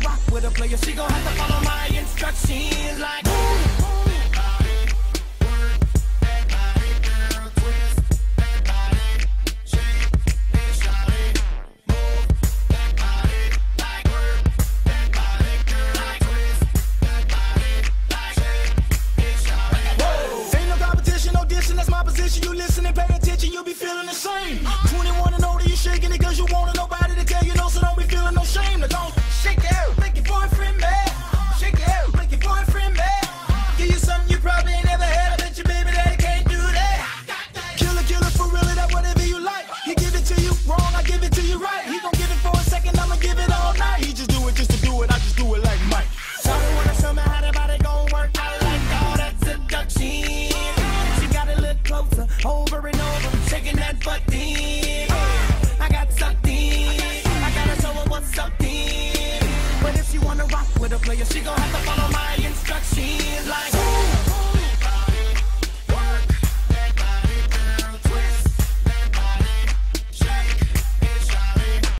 rock with a player, she gon' have to follow my instructions like you listen and pay attention, you'll be feeling the same. 21 and older, you shaking it cause you want nobody to tell you no, so don't be feeling no shame. Now don't shake it out, make your boyfriend mad. Shake it out, make your boyfriend mad. Give you something you probably ain't never had. I bet your baby daddy can't do that. Killer for real, that whatever you like. He give it to you wrong, I give it to you right. He gon' give it for a second, I'ma give it all night. He just do it just to do it, I just do it like Mike. Shawty wanna show me how the body gon' work. I like all that seduction. Closer, over and over, shaking that butt in. I got sucked in. I gotta show her what's up in. But if she wanna rock with a player, she gon' have to follow my instructions like